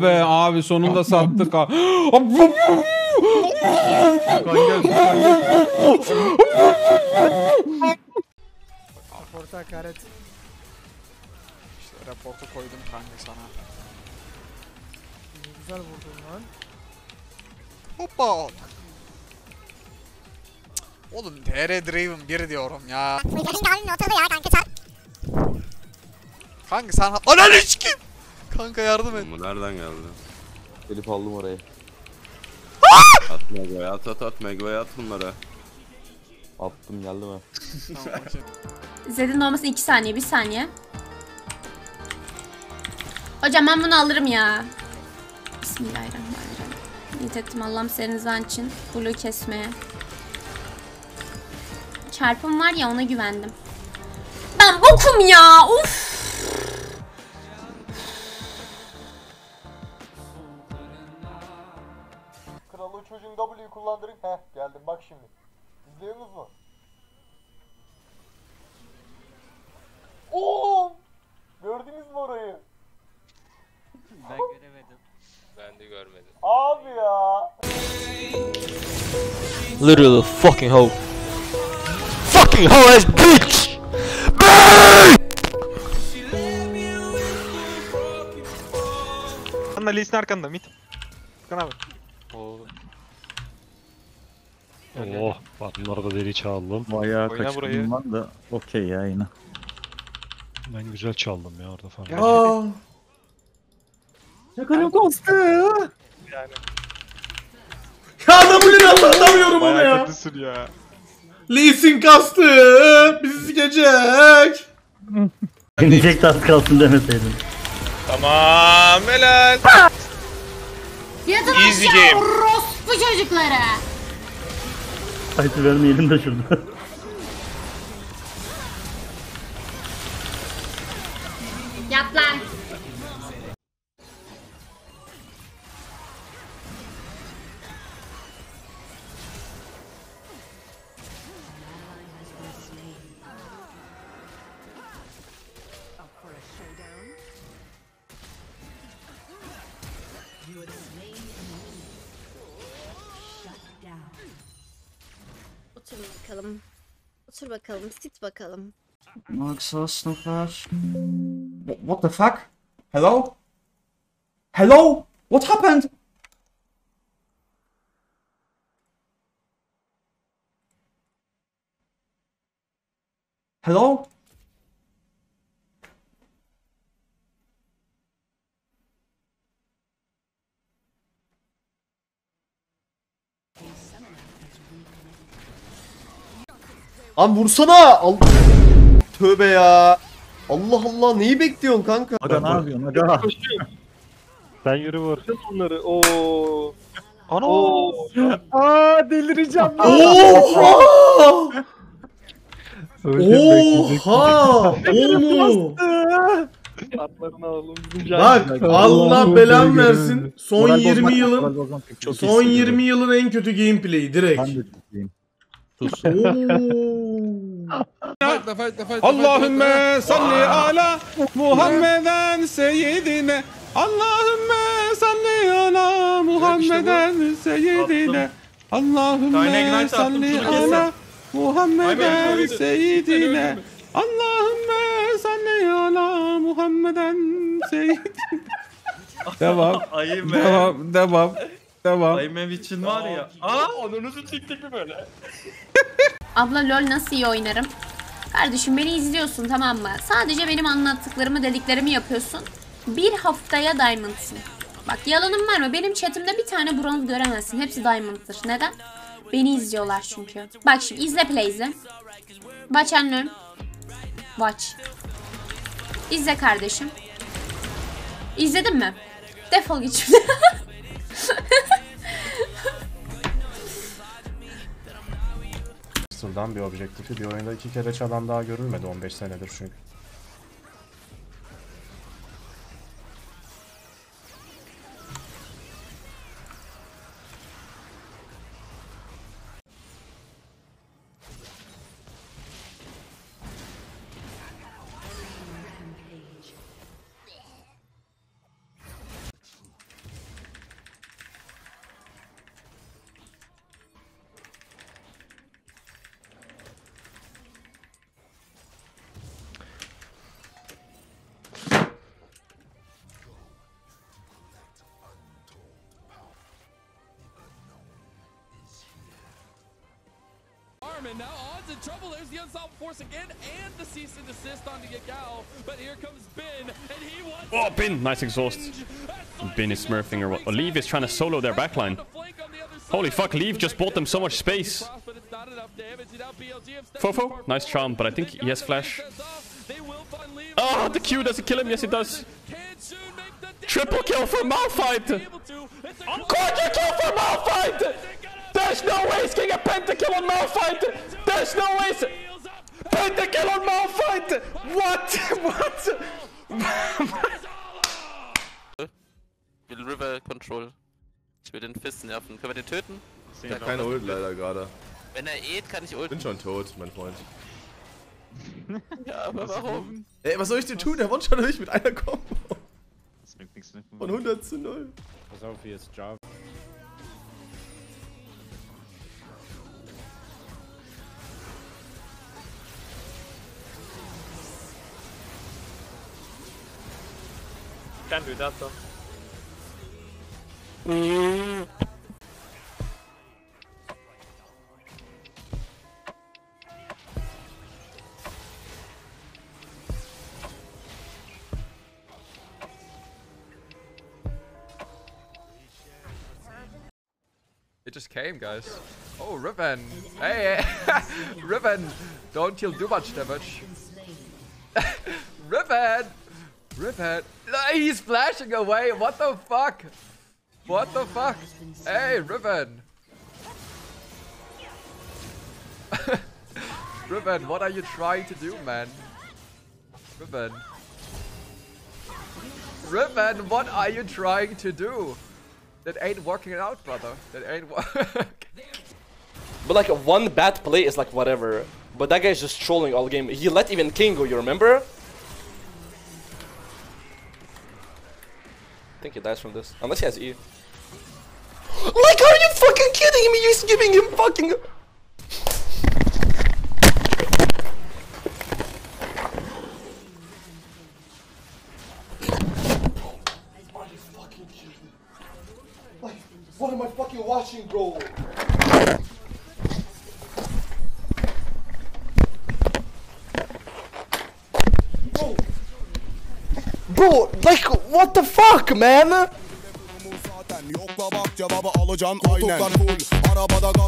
Be abi sonunda sattık ha. Raporta hakaret. İşte raportu koydum kanka sana. Ne güzel vurdun lan. Hoppa. Oğlum TR Driven 1 diyorum ya. Kanka sen ananı sikeyim. Kanka yardım et. Bu nereden geldi? Elif aldım orayı. At Mego'ya at Mego'ya at bunlara. Attım geldi mi? Tamam, okey. Zed'in olmasın 2 saniye, 1 saniye. Hocam ben bunu alırım ya. Bismillahirrahmanirrahim. Niyet ettim Allah'ım senin rızan için Blue'u kesmeye. Çarpım var ya, ona güvendim. Ben bokum ya. Uf. Kralı çocuğun W'yu kullandırın. Heh geldim bak şimdi. İzliyorsunuz mu? Oğlum! Gördünüz mü orayı? Ben göremedim. Ben de görmedim. Abi ya! Literally fucking hoe. Fucking hoe ass bitch! Arkanda Lee'sin arkanda mid. Furkan abi. Oh, bak bunları da deli çaldım. Bayağı Oyna burayı. kaçırdım lan da okey ya yine. Ben güzel çaldım ya orada falan. Aa. Yakalım kostü. Yani. Ya W'ni nasıl atamıyorum onu Bayağı ya? kötüsün ya. Lee Sin kastı. Bizi sikecek. Yenecek de az kalsın demeseydin. Tamam helal. Yatın Easy game. orospu çocukları. Fight'ı vermeyelim de şurada. Yat lan. Otur bakalım. Otur bakalım. Sit bakalım. What the fuck? Hello? Hello? What happened? Hello? Lan vursana! Tövbe ya! Allah Allah neyi bekliyorsun kanka? Aga ne yapıyorsun aga? Sen yürü vur. Bunları ooo. Ana. Aa delireceğim lan. Oha! Öleceğim, Oha! Oğlum! Atlarını alalım. Bak Allah belamı versin. Son Moral 20 bozmak, yılın moral bozmak çok son iyi 20 yılın en kötü gameplay'i direkt. Ben de ciddiyim. Allahümme salli ala Muhammeden seyyidine. Allahümme salli ala Muhammeden seyyidine. Allahümme salli ala Muhammeden seyyidine. Allahümme salli ala Muhammeden seyyidine. Devam. Devam. Aymev için var ya. Onunuzu çektik mi böyle? Abla LOL nasıl iyi oynarım? Kardeşim beni izliyorsun, tamam mı? Sadece benim anlattıklarımı, dediklerimi yapıyorsun. Bir haftaya diamond'sın. Bak yalanım var mı? Benim chatimde bir tane bronz göremezsin. Hepsi diamond'dır. Neden? Beni izliyorlar çünkü. Bak şimdi izle play izle. Watch and learn. Watch. İzle kardeşim. İzledin mi? Defol git şimdi. Sıldan bir objektifi bir oyunda 2 kere çalan daha görülmedi 15 senedir çünkü. Oh, Bin! Nice exhaust. Bin is smurfing or what? Oh, Leave is trying to solo their backline. Holy fuck, Leave just bought them so much space. Fofo, nice charm, but I think he has flash. Oh, the Q doesn't kill him. Yes, it does. Triple kill for Malphite! Quadra kill for Malphite! There's no way he's getting a pentakill on Malphite! There's no way he's... Pentakill on Malphite! What? What? Ich will River Control. Ich will den Fist nerven. Können wir den töten? Ja, keine Ult leider gerade. Wenn er kann ich ulten. Bin schon tot, mein Freund. Ja, aber warum? Ey, was soll ich dir tun? Der One-Shot nicht mit einer Combo. Das bringt nichts mit. Von 100 zu 0. Pass auf, hier ist Java. Can't do that though. It just came, guys. Oh, Riven. Hey, Riven. Don't kill too much damage. Riven. Riven. No, he's flashing away. What the fuck? What the fuck? Hey, Riven. Riven, what are you trying to do, man? Riven. Riven, what are you trying to do? That ain't working out, brother. That ain't working. But like one bad play is like whatever. But that guy's just trolling all game. He let even King go, you remember? I think he dies from this. Unless he has E. Like, are you fucking kidding me? He's giving him fucking... What am I fucking watching, bro? Bro, like, what the fuck, man? Yokla bak cevabı alacağım aynen. Arabada